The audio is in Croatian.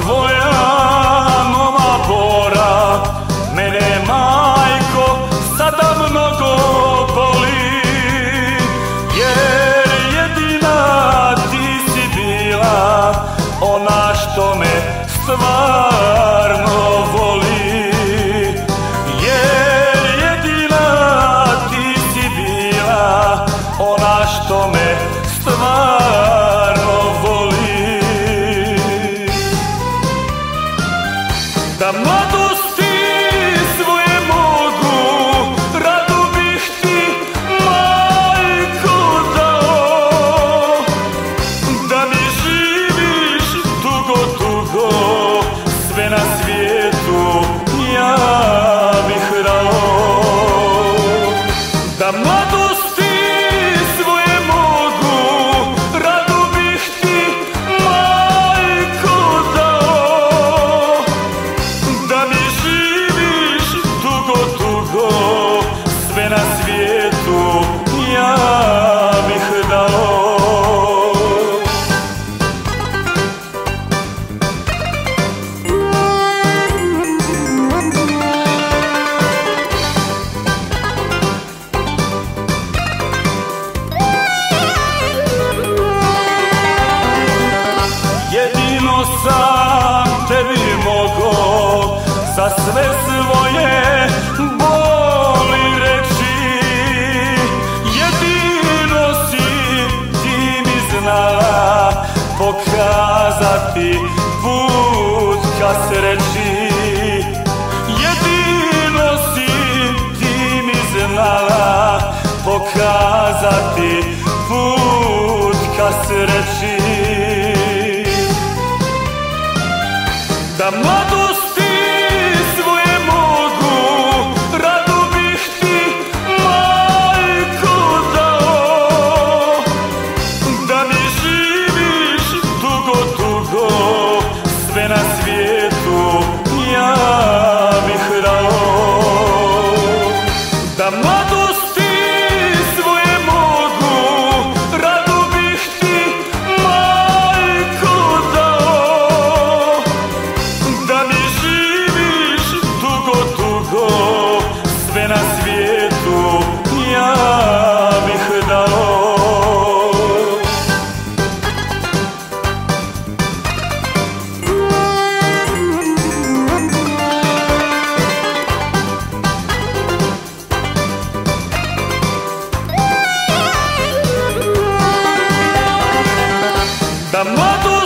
tvoja nova bora mene, majko, sada mnogo boli, jer jedina ti si bila ona što me stvarno voli, jer jedina ti si bila ona što me stvarno voli. Da mladosti svoje mogu, rado bih ti, majko, dao, da mi živiš dugo, dugo, sve na svijetu ja bih dao. Da mladosti svoje mogu, rado bih ti, majko, dao, da mi živiš dugo, dugo, sve na svijetu ja bih dao. Jedino sam tebi mogo za sve svoje boli reći, jedino si ti mi znala pokazati put ka sreći, jedino si ti mi znala pokazati put ka sreći. Da mladosti svoje mogu, rado bih ti, majko, dao, da mi živiš dugo, dugo, sve na svijetu ja bih dao. Da mladosti svoje mogu, rado bih ti, majko, dao, da mi živiš dugo, dugo, sve na svijetu ja bih dao. Da mladosti